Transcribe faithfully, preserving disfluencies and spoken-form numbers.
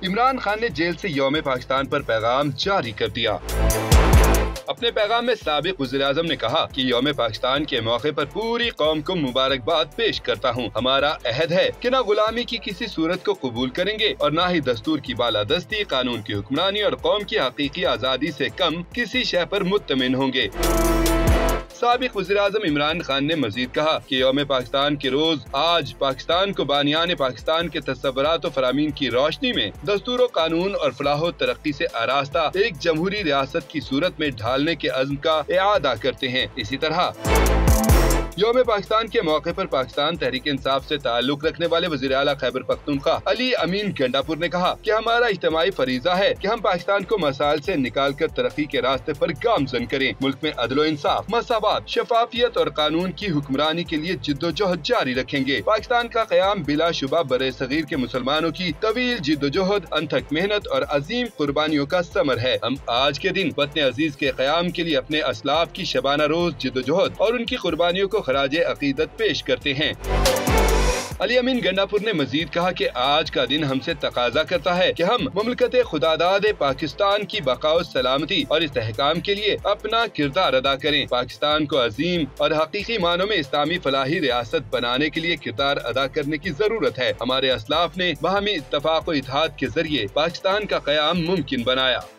इमरान खान ने जेल से यौम पाकिस्तान पर पैगाम जारी कर दिया। अपने पैगाम में साबिक वज़ीर-ए-आज़म ने कहा कि यौम पाकिस्तान के मौके पर पूरी कौम को मुबारकबाद पेश करता हूँ। हमारा अहद है कि न गुलामी की किसी सूरत को कबूल करेंगे और न ही दस्तूर की बालादस्ती, कानून की हुक्मरानी और कौम की हकीकी आज़ादी से कम किसी शय पर मुत्तमिन होंगे। साबिक वज़ीर-ए-आज़म इमरान खान ने मजीद कहा कि यौम पाकिस्तान के रोज आज पाकिस्तान को बानियान पाकिस्तान के तस्वुरात और फरामीन की रोशनी में दस्तूर, कानून और फलाह तरक्की से आरास्ता एक जमहूरी रियासत की सूरत में ढालने के अज़्म का इआदा करते हैं। इसी तरह यौम पाकिस्तान के मौके पर पाकिस्तान तहरीक इंसाफ से ताल्लुक रखने वाले वज़ीर आला खैबर पख्तूनख्वा अली अमीन गंडापुर ने कहा कि हमारा इज्तिमाई फरीजा है कि हम पाकिस्तान को मसाइल से निकाल कर तरक्की के रास्ते पर गामजन करें। मुल्क में अदल व इंसाफ, मसावत, शफाफियत और कानून की हुक्मरानी के लिए जिद्दोजहद जारी रखेंगे। पाकिस्तान का क़याम बिलाशुबा बरे सगीर के मुसलमानों की तवील जिद्दोजहद, अनथक मेहनत और अजीम कुर्बानियों का समर है। हम आज के दिन वतन अजीज के क़याम के लिए अपने असलाफ की शबाना रोज जिद्दोजहद और उनकी कुर्बानियों को खराजे अकीदत पेश करते हैं। अली अमीन गंडापुर ने मजीद कहा कि आज का दिन हमसे तकाजा करता है कि हम मुमलकत खुदादाद पाकिस्तान की बका और सलामती और इस्तेहकाम के लिए अपना किरदार अदा करें। पाकिस्तान को अजीम और हकीकी मानों में इस्लामी फलाही रियासत बनाने के लिए किरदार अदा करने की जरूरत है। हमारे असलाफ ने बाहमी इत्तफाक और इत्तेहाद के जरिए पाकिस्तान का क़याम मुमकिन बनाया।